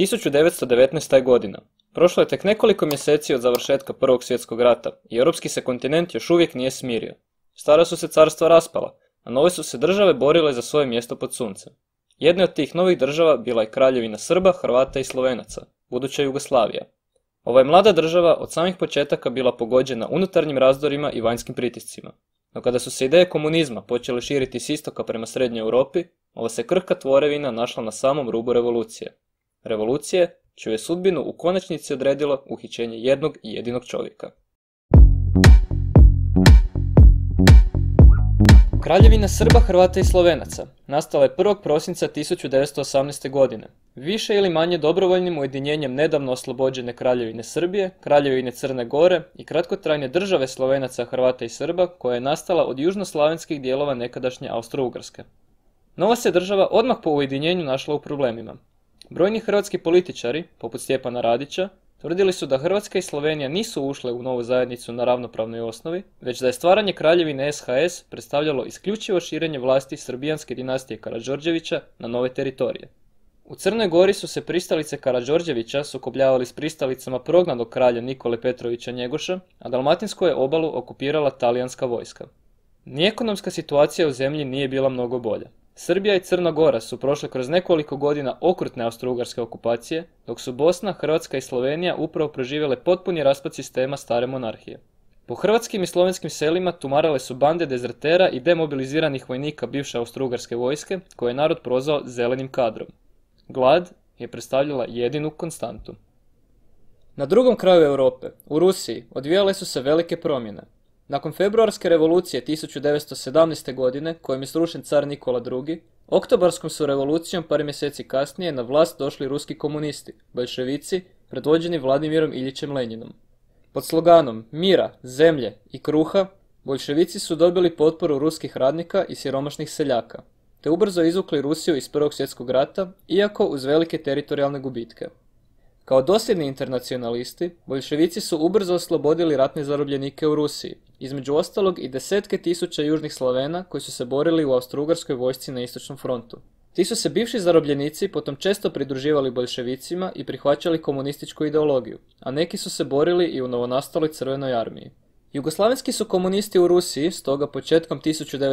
1919. godina. Prošlo je tek nekoliko mjeseci od završetka Prvog svjetskog rata i europski se kontinent još uvijek nije smirio. Stara su se carstva raspala, a nove su se države borile za svoje mjesto pod suncem. Jedna od tih novih država bila je Kraljevina Srba, Hrvata i Slovenaca, buduća Jugoslavija. Ova je mlada država od samih početaka bila pogođena unutarnjim razdorima i vanjskim pritiscima. No kada su se ideje komunizma počele širiti s istoka prema srednjoj Europi, ova se krhka tvorevina našla na samom rubu revolucije. Revolucije, čiju je sudbinu u konačnici odredilo uhićenje jednog i jedinog čovjeka. Kraljevina Srba, Hrvata i Slovenaca nastala je 1. prosinca 1918. godine, više ili manje dobrovoljnim ujedinjenjem nedavno oslobođene Kraljevine Srbije, Kraljevine Crne Gore i kratkotrajne države Slovenaca, Hrvata i Srba koja je nastala od južnoslavenskih dijelova nekadašnje Austro-Ugarske. Nova se država odmah po ujedinjenju našla u problemima. Brojni hrvatski političari, poput Stjepana Radića, tvrdili su da Hrvatska i Slovenija nisu ušle u novu zajednicu na ravnopravnoj osnovi, već da je stvaranje Kraljevine SHS predstavljalo isključivo širenje vlasti srbijanske dinastije Karađorđevića na nove teritorije. U Crnoj Gori su se pristalice Karađorđevića sukobljavali s pristalicama prognanog kralja Nikole Petrovića Njegoša, a dalmatinsku je obalu okupirala talijanska vojska. Ni ekonomska situacija u zemlji nije bila mnogo bolja. Srbija i Crna Gora su prošle kroz nekoliko godina okrutne austro-ugarske okupacije, dok su Bosna, Hrvatska i Slovenija upravo proživjele potpuni raspad sistema stare monarhije. Po hrvatskim i slovenskim selima tumarale su bande dezertera i demobiliziranih vojnika bivše austro-ugarske vojske, koje je narod prozvao zelenim kadrom. Glad je predstavljala jedinu konstantu. Na drugom kraju Europe, u Rusiji, odvijale su se velike promjene. Nakon februarske revolucije 1917. godine, kojom je srušen car Nikola II, oktobarskom su revolucijom par mjeseci kasnije na vlast došli ruski komunisti, boljševici, predvođeni Vladimirom Iljićem Lenjinom. Pod sloganom mira, zemlje i kruha, boljševici su dobili potporu ruskih radnika i siromašnih seljaka, te ubrzo izvukli Rusiju iz Prvog svjetskog rata, iako uz velike teritorijalne gubitke. Kao dosljedni internacionalisti, boljševici su ubrzo oslobodili ratne zarobljenike u Rusiji, između ostalog i desetke tisuća južnih Slavena koji su se borili u austro-ugarskoj vojsci na istočnom frontu. Ti su se bivši zarobljenici potom često pridruživali boljševicima i prihvaćali komunističku ideologiju, a neki su se borili i u novonastaloj Crvenoj armiji. Jugoslavenski su komunisti u Rusiji, stoga početkom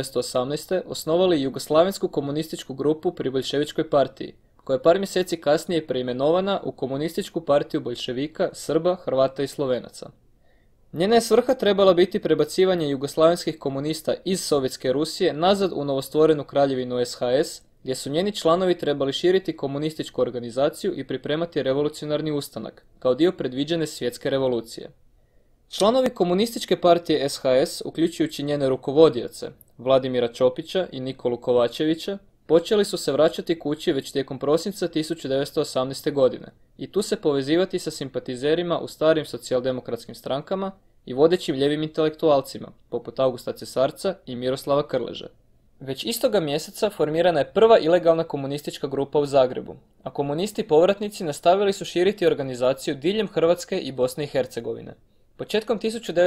1918. osnovali Jugoslavensku komunističku grupu pri boljševičkoj partiji, koja je par mjeseci kasnije preimenovana u Komunističku partiju boljševika, Srba, Hrvata i Slovenaca. Njena je svrha trebala biti prebacivanje jugoslavenskih komunista iz Sovjetske Rusije nazad u novostvorenu Kraljevinu SHS, gdje su njeni članovi trebali širiti komunističku organizaciju i pripremati revolucionarni ustanak, kao dio predviđene svjetske revolucije. Članovi Komunističke partije SHS, uključujući njene rukovodioce, Vladimira Čopića i Nikolu Kovačevića, počeli su se vraćati kući već tijekom prosinca 1918. godine i tu se povezivati sa simpatizerima u starim socijaldemokratskim strankama i vodećim ljevim intelektualcima, poput Augusta Cesarca i Miroslava Krleže. Već istoga mjeseca formirana je prva ilegalna komunistička grupa u Zagrebu, a komunisti povratnici nastavili su širiti organizaciju diljem Hrvatske i Bosne i Hercegovine. Početkom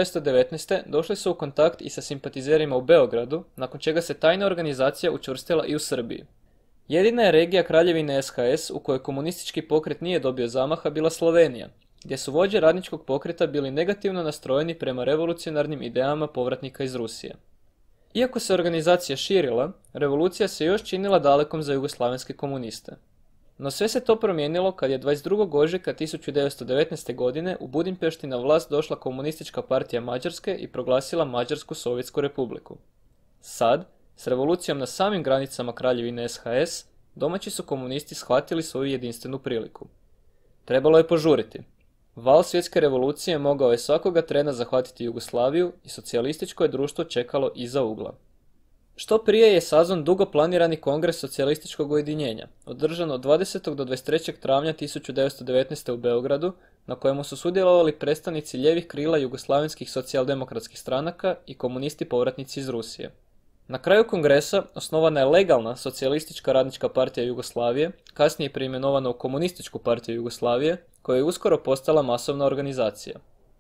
1919. došli su u kontakt i sa simpatizerima u Beogradu, nakon čega se tajna organizacija učvrstila i u Srbiji. Jedina je regija Kraljevine SHS u kojoj komunistički pokret nije dobio zamaha bila Slovenija, gdje su vođe radničkog pokreta bili negativno nastrojeni prema revolucionarnim idejama povratnika iz Rusije. Iako se organizacija širila, revolucija se još činila dalekom za jugoslavenske komuniste. No sve se to promijenilo kad je 22. ožujka 1919. godine u Budimpešti na vlast došla Komunistička partija Mađarske i proglasila Mađarsku Sovjetsku republiku. Sad, s revolucijom na samim granicama Kraljevine SHS, domaći su komunisti shvatili svoju jedinstvenu priliku. Trebalo je požuriti. Val svjetske revolucije mogao je svakoga trena zahvatiti Jugoslaviju i socijalističko je društvo čekalo iza ugla. Što prije je sazvan dugo planirani kongres socijalističkog ujedinjenja, održan od 20. do 23. travnja 1919. u Beogradu, na kojemu su sudjelovali predstavnici ljevih krila jugoslavenskih socijaldemokratskih stranaka i komunisti povratnici iz Rusije. Na kraju kongresa osnovana je legalna socijalistička radnička partija Jugoslavije, kasnije preimenovana u Komunističku partiju Jugoslavije, koja je uskoro postala masovna organizacija.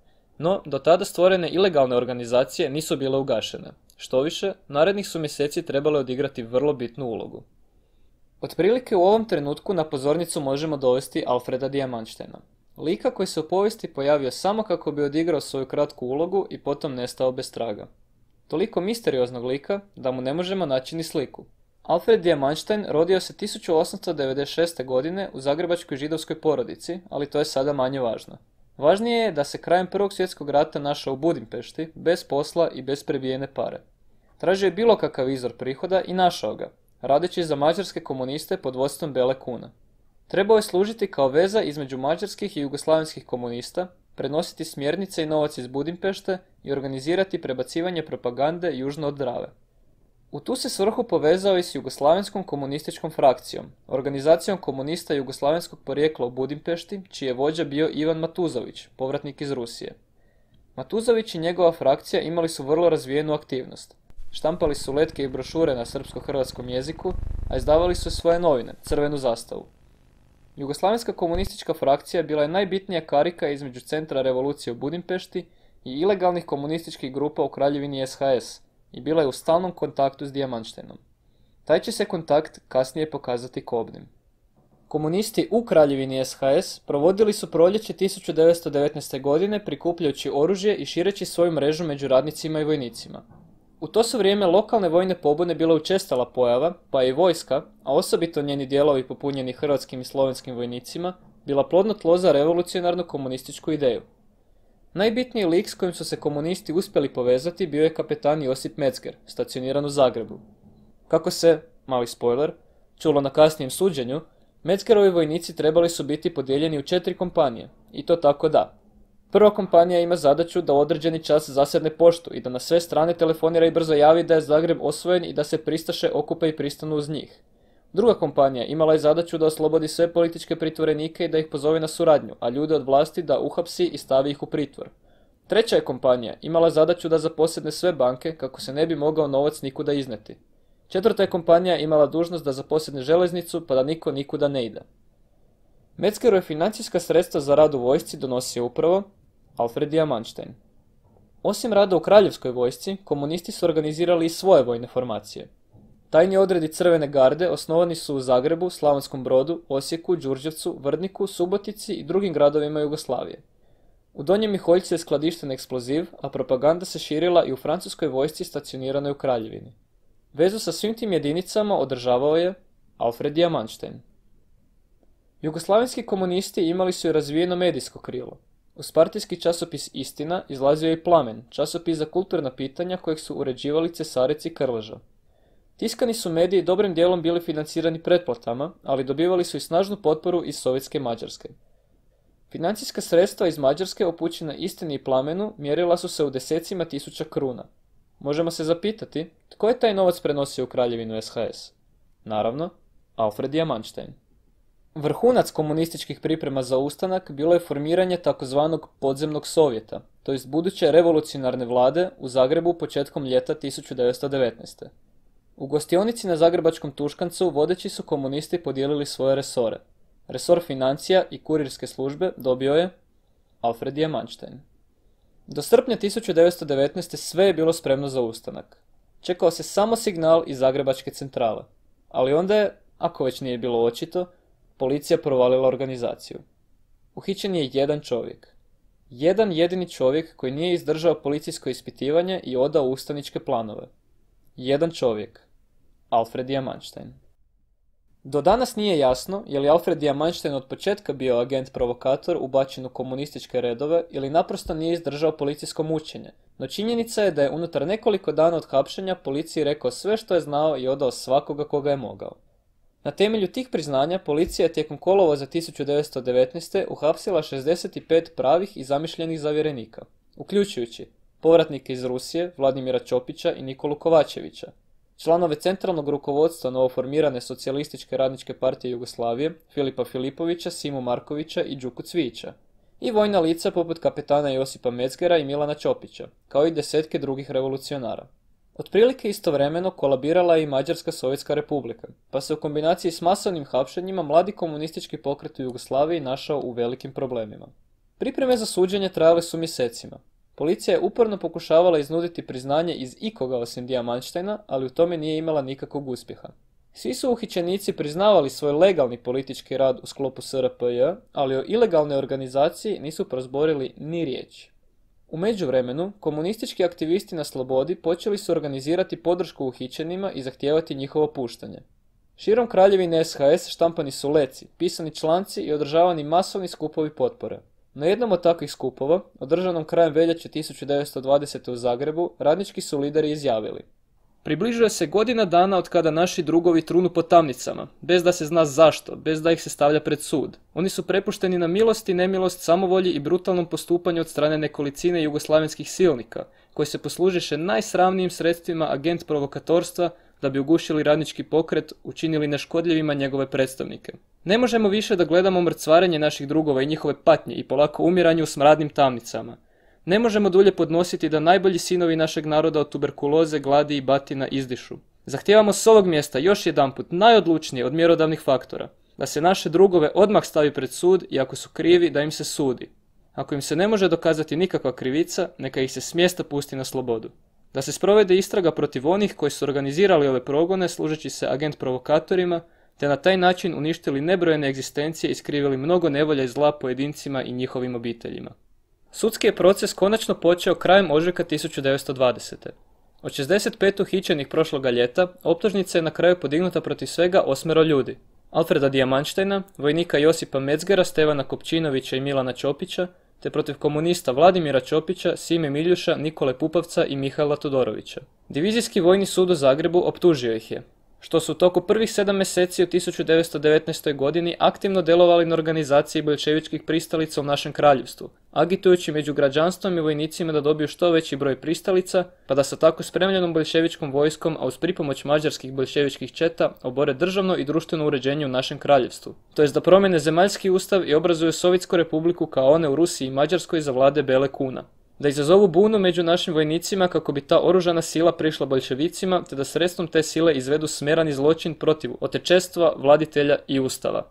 No, do tada stvorene ilegalne organizacije nisu bile ugašene. Štoviše, narednih su mjeseci trebale odigrati vrlo bitnu ulogu. Otprilike u ovom trenutku na pozornicu možemo dovesti Alfreda Diamantsteina. Lika koji se u povijesti pojavio samo kako bi odigrao svoju kratku ulogu i potom nestao bez traga. Toliko misterioznog lika da mu ne možemo naći ni sliku. Alfred Diamantstein rodio se 1896. godine u zagrebačkoj židovskoj porodici, ali to je sada manje važno. Važnije je da se krajem Prvog svjetskog rata našao u Budimpešti, bez posla i bez prebijene pare. Tražio je bilo kakav izvor prihoda i našao ga, radeći za mađarske komuniste pod vodstvom Bele Kuna. Trebao je služiti kao veza između mađarskih i jugoslavenskih komunista, prenositi smjernice i novac iz Budimpešte i organizirati prebacivanje propagande južno od Drave. U tu se svrhu povezao i s jugoslavenskom komunističkom frakcijom, organizacijom komunista jugoslavenskog porijekla u Budimpešti, čiji je vođa bio Ivan Matuzović, povratnik iz Rusije. Matuzović i njegova frakcija imali su vrlo razvijenu aktivnost. Štampali su letke i brošure na srpsko-hrvatskom jeziku, a izdavali su svoje novine, Crvenu zastavu. Jugoslavenska komunistička frakcija bila je najbitnija karika između centra revolucije u Budimpešti i ilegalnih komunističkih grupa u Kraljevini SHS i bila je u stalnom kontaktu s Diamantsteinom. Taj će se kontakt kasnije pokazati kobnim. Komunisti u Kraljevini SHS provodili su proljeće 1919. godine prikupljajući oružje i šireći svoju mrežu među radnicima i vojnicima. U to su vrijeme lokalne vojne pobune bila učestala pojava, pa je i vojska, a osobito njeni dijelovi popunjeni hrvatskim i slovenskim vojnicima, bila plodno tlo za revolucionarnu komunističku ideju. Najbitniji lik s kojim su se komunisti uspjeli povezati bio je kapetan Josip Metzger, stacioniran u Zagrebu. Kako se, mali spoiler, čulo na kasnijem suđenju, Metzgerovi vojnici trebali su biti podijeljeni u 4 kompanije, i to tako da. Prva kompanija ima zadaću da u određeni čas zasedne poštu i da na sve strane telefonira i brzo javi da je Zagreb osvojen i da se pristaše okupe i pristanu uz njih. Druga kompanija imala je zadaću da oslobodi sve političke pritvorenike i da ih pozove na suradnju, a ljude od vlasti da uhapsi i stavi ih u pritvor. Treća je kompanija imala zadaću da zaposjedne sve banke kako se ne bi mogao novac nikuda izneti. Četvrta je kompanija imala dužnost da zaposjedne železnicu pa da niko nikuda ne ide. Metzgerove financijska sredstva za rad u vojsci donosio upravo Alfred Diamantstein. Osim rada u kraljevskoj vojsci, komunisti su organizirali i svoje vojne formacije. Tajni odredi Crvene garde osnovani su u Zagrebu, Slavonskom Brodu, Osijeku, Đurđevcu, Vrdniku, Subotici i drugim gradovima Jugoslavije. U Donjem Miholjcu je skladišten eksploziv, a propaganda se širila i u francuskoj vojsci stacioniranoj u Kraljevini. Vezu sa svim tim jedinicama održavao je Alfred Diamantstein. Jugoslavenski komunisti imali su i razvijeno medijsko krilo. Uz partijski časopis Istina izlazio je i Plamen, časopis za kulturna pitanja kojeg su uređivali Cesarec i Krleža. Tiskani su mediji dobrim dijelom bili financirani pretplatama, ali dobivali su i snažnu potporu iz Sovjetske Mađarske. Financijska sredstva iz Mađarske upućena Istini i Plamenu mjerila su se u desecima tisuća kruna. Možemo se zapitati, tko je taj novac prenosio u Kraljevinu SHS? Naravno, Alfred Diamantstein. Vrhunac komunističkih priprema za ustanak bilo je formiranje takozvanog podzemnog sovjeta, to jest buduće revolucionarne vlade u Zagrebu početkom ljeta 1919. U gostionici na zagrebačkom Tuškancu vodeći su komunisti podijelili svoje resore. Resor financija i kurirske službe dobio je Alfred Diamantstein. Do srpnja 1919. sve je bilo spremno za ustanak. Čekao se samo signal iz zagrebačke centrale, ali onda je, ako već nije bilo očito, policija provalila organizaciju. Uhićen je jedan čovjek. Jedan jedini čovjek koji nije izdržao policijsko ispitivanje i odao ustaničke planove. Jedan čovjek. Alfred Diamantstein. Do danas nije jasno je li Alfred Diamantstein od početka bio agent provokator ubačen u komunističke redove ili naprosto nije izdržao policijsko mučenje, no činjenica je da je unutar nekoliko dana od hapšenja policiji rekao sve što je znao i odao svakoga koga je mogao. Na temelju tih priznanja policija je tijekom kolovoza 1919. uhapsila 65 pravih i zamišljenih zavjerenika, uključujući povratnike iz Rusije, Vladimira Ćopića i Nikolu Kovačevića, članove centralnog rukovodstva novoformirane Socijalističke radničke partije Jugoslavije, Filipa Filipovića, Simu Markovića i Đuku Cvijića, i vojna lica poput kapetana Josipa Metzgera i Milana Ćopića, kao i desetke drugih revolucionara. Otprilike istovremeno kolabirala je i Mađarska Sovjetska republika, pa se u kombinaciji s masovnim hapšenjima mladi komunistički pokret u Jugoslaviji našao u velikim problemima. Pripreme za suđenje trajale su mjesecima. Policija je uporno pokušavala iznuditi priznanje iz ikoga osim Diamantsteina, ali u tome nije imala nikakvog uspjeha. Svi su uhićenici priznavali svoj legalni politički rad u sklopu SRPJ, ali o ilegalnoj organizaciji nisu prozborili ni riječi. U međuvremenu, komunistički aktivisti na slobodi počeli su organizirati podršku uhićenima i zahtijevati njihovo puštanje. Širom Kraljevine SHS štampani su leci, pisani članci i održavani masovni skupovi potpore. Na jednom od takvih skupova, održanom krajem veljače 1920. u Zagrebu, radnički su lideri izjavili: približuje se godina dana od kada naši drugovi trunu po tamnicama, bez da se zna zašto, bez da ih se stavlja pred sud. Oni su prepušteni na milost i nemilost, samovolji i brutalnom postupanju od strane nekolicine jugoslavenskih silnika, koji se poslužiše najsramnijim sredstvima agent provokatorstva da bi ugušili radnički pokret, učinili neškodljivima njegove predstavnike. Ne možemo više da gledamo mrcvarenje naših drugova i njihove patnje i polako umiranje u smradnim tamnicama. Ne možemo dulje podnositi da najbolji sinovi našeg naroda od tuberkuloze, gladi i batina izdišu. Zahtijevamo s ovog mjesta još jedanput najodlučnije od mjerodavnih faktora, da se naše drugove odmah stavi pred sud i ako su krivi da im se sudi. Ako im se ne može dokazati nikakva krivica, neka ih se s mjesta pusti na slobodu. Da se sprovede istraga protiv onih koji su organizirali ove progone služeći se agent provokatorima, te na taj način uništili nebrojene egzistencije i skrivili mnogo nevolja i zla pojedincima i njihovim obiteljima. Sudski je proces konačno počeo krajem ožujka 1920. Od 65 uhićenih prošloga ljeta, optužnica je na kraju podignuta protiv svega 8 ljudi. Alfreda Diamantštajna, vojnika Josipa Mecgera, Stevana Kopčinovića i Milana Ćopića, te protiv komunista Vladimira Ćopića, Sime Miljuša, Nikole Pupovca i Mihaila Todorovića. Divizijski vojni sud u Zagrebu optužio ih je, što su u toku prvih 7 mjeseci u 1919. godini aktivno djelovali na organizaciji boljševičkih pristalica u našem kraljevstvu, agitujući među građanstvom i vojnicima da dobiju što veći broj pristalica, pa da sa tako spremljenom boljševičkom vojskom, a uz pripomoć mađarskih boljševičkih četa, obore državno i društveno uređenje u našem kraljevstvu, to jest da promjene zemaljski ustav i obrazuju Sovjetsku republiku kao one u Rusiji i Mađarskoj za vlade bele kuna. Da izazovu bunu među našim vojnicima kako bi ta oružana sila prišla boljševicima, te da sredstvom te sile izvedu smerani zločin protiv otečestva, vladitelja i ustava.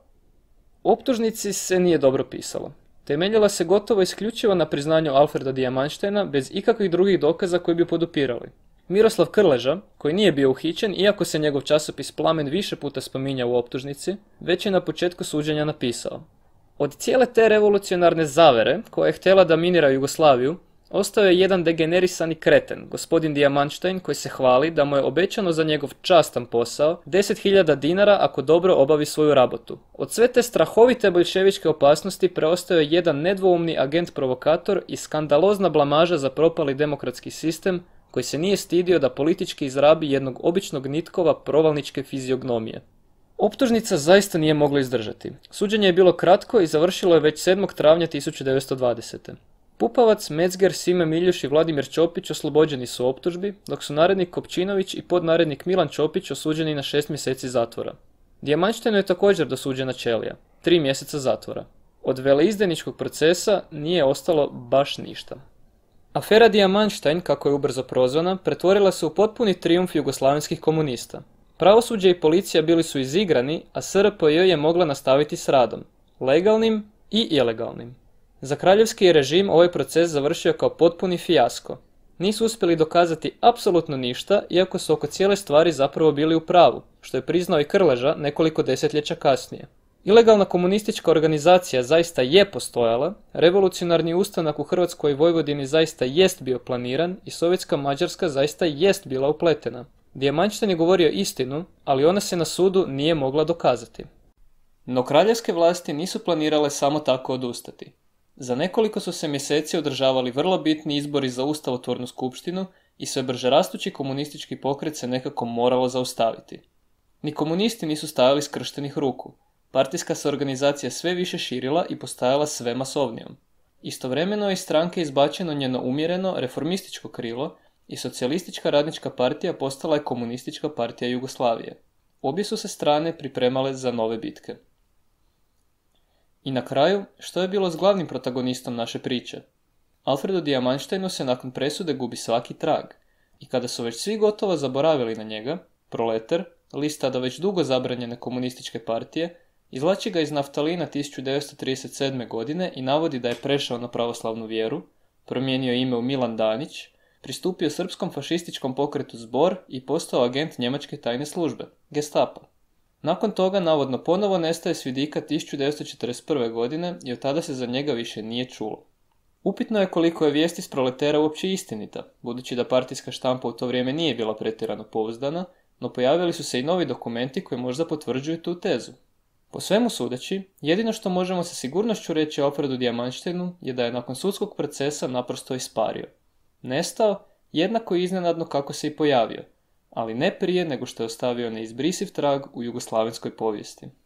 U optužnici se nije dobro pisalo. Temeljila se gotovo isključivo na priznanju Alfreda Diamantštajna bez ikakvih drugih dokaza koji bi podupirali. Miroslav Krleža, koji nije bio uhićen, iako se njegov časopis Plamen više puta spominja u optužnici, već je na početku suđenja napisao: od cijele te revolucionarne zavere, koja je htjela da minira Jugoslaviju, ostao je jedan degenerisani kreten, gospodin Diamantštajn, koji se hvali da mu je obećano za njegov častan posao 10.000 dinara ako dobro obavi svoju rabotu. Od sve te strahovite boljševičke opasnosti preostao je jedan nedvoumni agent provokator i skandalozna blamaža za propali demokratski sistem, koji se nije stidio da politički izrabi jednog običnog nitkova provalničke fiziognomije. Optužnica zaista nije mogla izdržati. Suđenje je bilo kratko i završilo je već 7. travnja 1920. Pupovac, Mecger, Sime Miljuš i Vladimir Ćopić oslobođeni su optužbi, dok su narednik Kopčinović i podnarednik Milan Ćopić osuđeni na 6 mjeseci zatvora. Diamantštajnu je također dosuđena ćelija, 3 mjeseca zatvora. Od veleizdajničkog procesa nije ostalo baš ništa. Afera Diamantštajn, kako je ubrzo prozvana, pretvorila se u potpuni trijumf jugoslavenskih komunista. Pravosuđe i policija bili su izigrani, a SRPJ je mogla nastaviti s radom, legalnim i ilegalnim. Za kraljevski režim ovaj proces završio kao potpuni fijasko. Nisu uspjeli dokazati apsolutno ništa, iako su oko cijele stvari zapravo bili u pravu, što je priznao i Krleža nekoliko desetljeća kasnije. Ilegalna komunistička organizacija zaista je postojala, revolucionarni ustanak u Hrvatskoj i Vojvodini zaista jest bio planiran i sovjetska Mađarska zaista jest bila upletena. Diamantštajn je govorio istinu, ali ona se na sudu nije mogla dokazati. No kraljevske vlasti nisu planirale samo tako odustati. Za nekoliko su se mjeseci održavali vrlo bitni izbori za ustavotvornu skupštinu i sve brže rastući komunistički pokret se nekako moralo zaustaviti. Ni komunisti nisu stajali skrštenih ruku. Partijska se organizacija sve više širila i postajala sve masovnijom. Istovremeno je iz stranke izbačeno njeno umjereno reformističko krilo i socijalistička radnička partija postala je komunistička partija Jugoslavije. Obje su se strane pripremale za nove bitke. I na kraju, što je bilo s glavnim protagonistom naše priče? Alfredu Diamantštajnu se nakon presude gubi svaki trag. I kada su već svi gotovo zaboravili na njega, Proletar, list tada već dugo zabranjene komunističke partije, izvlači ga iz naftalina 1937. godine i navodi da je prešao na pravoslavnu vjeru, promijenio ime u Milan Danić, pristupio srpskom fašističkom pokretu Zbor i postao agent njemačke tajne službe, Gestapa. Nakon toga navodno ponovo nestaje s vidika 1941. godine i od tada se za njega više nije čulo. Upitno je koliko je vijest iz Proletera uopće istinita, budući da partijska štampa u to vrijeme nije bila pretjerano pouzdana, no pojavili su se i novi dokumenti koji možda potvrđuju tu tezu. Po svemu sudeći, jedino što možemo sa sigurnošću reći o Alfredu Diamantsteinu je da je nakon sudskog procesa naprosto ispario. Nestao, jednako iznenadno kako se i pojavio, ali ne prije nego što je ostavio neizbrisiv trag u jugoslavenskoj povijesti.